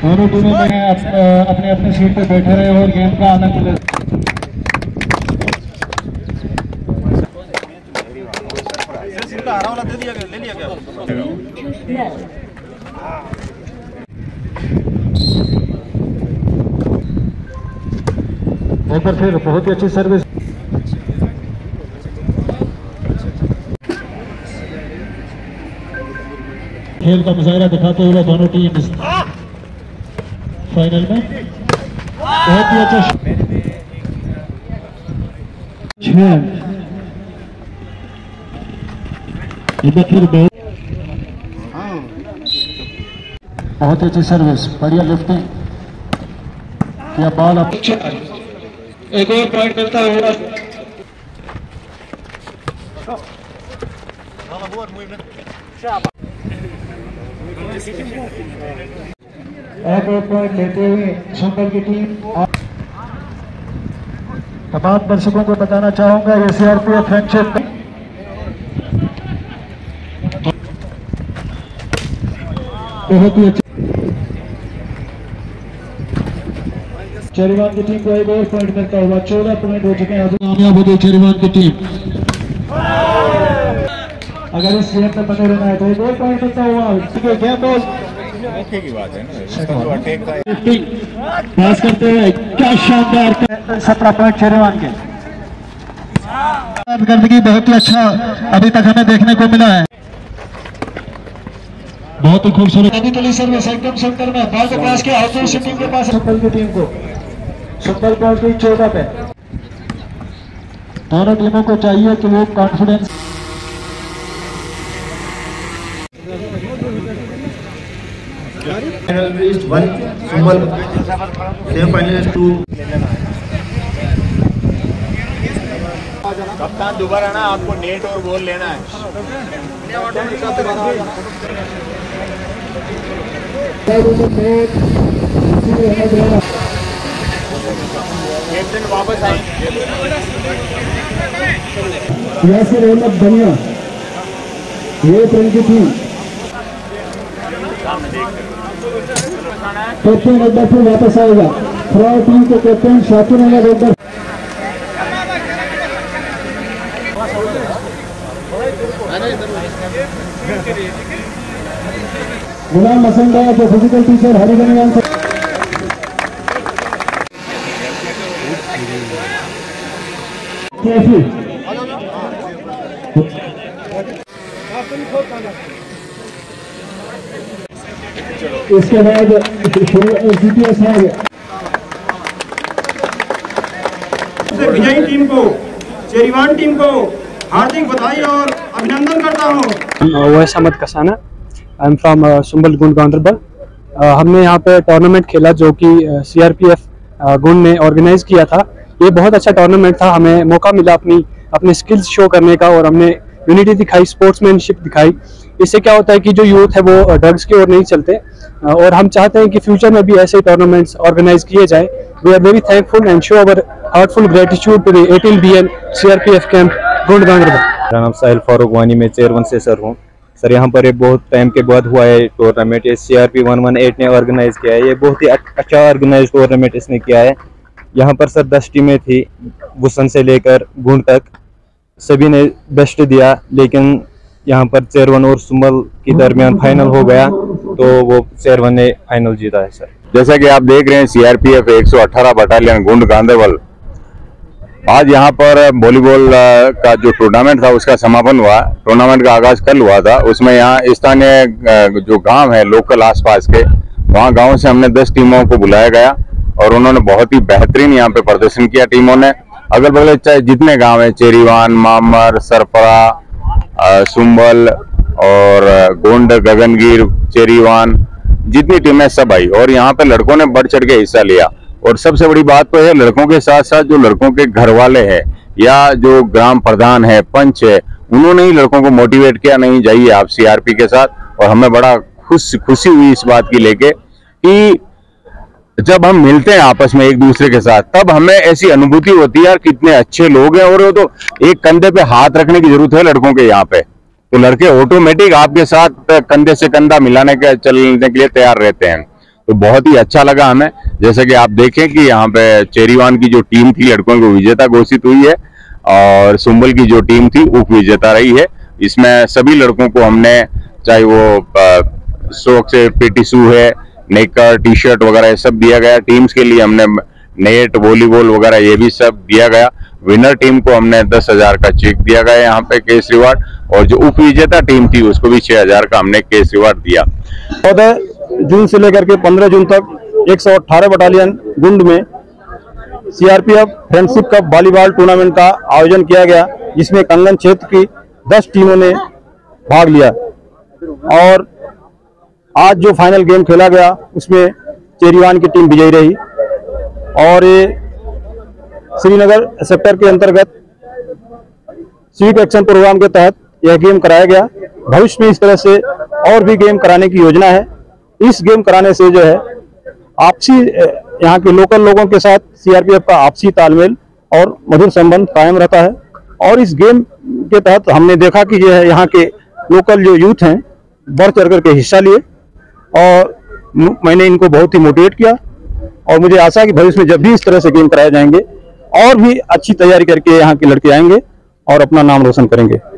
दोनों टीमों में अपने अपने सीट पे बैठे रहे और गेम का आनंद ले। एक बार फिर बहुत ही अच्छी सर्विस। खेल का मुजाहरा दिखाते हुए दोनों टीम फाइनल में बहुत ही अच्छा बहुत ही अच्छी सर्विस, बढ़िया लिफ्टिंग या बॉल अब एक और पॉइंट मिलता होगा। एक और पॉइंट लेते हुए संभल की टीम। तमाम दर्शकों को बताना चाहूंगा ये सीआरपीएफ फ्रेंडशिप बहुत ही अच्छी। चेरीवान की टीम को एक और पॉइंट मिलता हुआ 14 पॉइंट हो चुके हैं। कामयाब हो गई चेरीवान की टीम। अगर इस गेम में बने रहना है तो एक और पॉइंट मिलता हुआ। गेम बॉल की बात है पास करते हुए क्या शानदार 17 पॉइंट चेरीवान के। गंदगी बहुत ही अच्छा अभी तक हमें देखने को मिला है। बहुत ही खूबसूरत सर्विस एकदम सेंटर में बॉल को पास किया ऑपोजिशन टीम के पास। संभल की टीम को संभल पहुंच गई 14 पे। दोनों टीमों को चाहिए कि वो कॉन्फिडेंस finalist 1 Sumbal, semi-finalist 2। कप्तान दोबारा ना आपको नेट और बॉल लेना है। कैप्टन वापस आएंगे। यासिर अहमद बनिया ये फ्रेंड की टीम। कैप्टन एक बार फिर वापस आएगा। फ्रॉड टीम के कैप्टन शाकिर अहमद एक बार गुलाम मसंदा जो फिजिकल टीचर हरिगंज से इसके बाद विजयी टीम को चेरीवान टीम को हार्दिक बधाई और अभिनंदन करता हूँ। Wais Ahmad Kasana, I am from Sumbal Gund Ganderbal. हमने यहाँ पे टूर्नामेंट खेला जो कि सीआरपीएफ गुंड ने ऑर्गेनाइज किया था। ये बहुत अच्छा टूर्नामेंट था। हमें मौका मिला अपनी स्किल्स शो करने का और हमने यूनिटी दिखाई, स्पोर्ट्समैनशिप दिखाई। इससे क्या होता है कि जो यूथ है वो ड्रग्स की ओर नहीं चलते और हम चाहते हैं कि फ्यूचर में भी ऐसे टूर्नामेंट्स ऑर्गेनाइज किए जाएं। We are very thankful and show our heartful gratitude to the 18 BN CRPF camp Gund Ganderbal. मेरा नाम साहिल फारूक वानी, में चेयर 1 से सर हूँ। सर यहाँ पर एक बहुत टाइम के बाद हुआ है टूर्नामेंट। ये CRP 118 ने ऑर्गेनाइज किया है। ये बहुत ही अच्छा ऑर्गेनाइज टूर्नामेंट इसने किया है। यहाँ पर सर 10 टीमें थी, वुसन से लेकर गुंड तक सभी ने बेस्ट दिया, लेकिन यहाँ पर चेयर 1 और सुंबल के दरमियान फाइनल हो गया तो वो चेयर 1 ने फाइनल जीता है। सर जैसा कि आप देख रहे हैं CRPF 118 बटालियन गुंड गांधरबल आज यहाँ पर वॉलीबॉल का जो टूर्नामेंट था उसका समापन हुआ। टूर्नामेंट का आगाज कल हुआ था। उसमें यहाँ स्थानीय जो गांव है लोकल आसपास के, वहाँ गांव से हमने 10 टीमों को बुलाया गया और उन्होंने बहुत ही बेहतरीन यहाँ पे प्रदर्शन किया। टीमों ने अगल बगल चाहे जितने गांव है, चेरीवान, मामर, सरपरा, सुंबल और गोंड, गगनगिर, चेरीवान, जितनी टीमें सब आई और यहाँ पे लड़कों ने बढ़ चढ़ के हिस्सा लिया। और सबसे बड़ी बात तो है, लड़कों के साथ साथ जो लड़कों के घर वाले हैं या जो ग्राम प्रधान है, पंच है, उन्होंने ही लड़कों को मोटिवेट किया, नहीं जाइए आप CRP के साथ। और हमें बड़ा खुशी हुई इस बात की लेके कि जब हम मिलते हैं आपस में एक दूसरे के साथ, तब हमें ऐसी अनुभूति होती है यार कितने अच्छे लोग हैं। और वो तो एक कंधे पे हाथ रखने की जरूरत है लड़कों के यहाँ पे, तो लड़के ऑटोमेटिक आपके साथ कंधे से कंधा मिलाने के चलने के लिए तैयार रहते हैं। तो बहुत ही अच्छा लगा हमें। जैसे कि आप देखें कि यहाँ पे चेरीवान की जो टीम थी लड़कों को विजेता घोषित हुई है और सुंबल की जो टीम थी उप विजेता रही है। इसमें सभी लड़कों को हमने, चाहे वो शौक से पेटी शू है, नेकर, टी शर्ट वगैरह ये सब दिया गया। टीम्स के लिए हमने नेट, वॉलीबॉल वगैरह ये भी सब दिया गया। विनर टीम को हमने 10,000 का चेक दिया गया यहाँ पे कैश रिवार्ड, और जो उप विजेता टीम थी उसको भी 6,000 का हमने कैश रिवार्ड दिया। 14 जून से लेकर के 15 जून तक 118 बटालियन गुंड में CRPF friendship cup volleyball tournament का आयोजन किया गया, जिसमें कंगन क्षेत्र की 10 टीमों ने भाग लिया। और आज जो फाइनल गेम खेला गया उसमें चेरीवान की टीम विजयी रही। और ये श्रीनगर सेक्टर के अंतर्गत सिविक एक्शन प्रोग्राम के तहत यह गेम कराया गया। भविष्य में इस तरह से और भी गेम कराने की योजना है। इस गेम कराने से जो है आपसी, यहाँ के लोकल लोगों के साथ सीआरपीएफ का आपसी तालमेल और मधुर संबंध कायम रहता है। और इस गेम के तहत हमने देखा कि जो है यहाँ के लोकल जो यूथ हैं बढ़ चढ़ करके हिस्सा लिए और मैंने इनको बहुत ही मोटिवेट किया। और मुझे आशा है कि भविष्य में जब भी इस तरह से गेम कराए जाएंगे और भी अच्छी तैयारी करके यहाँ के लड़के आएंगे और अपना नाम रोशन करेंगे।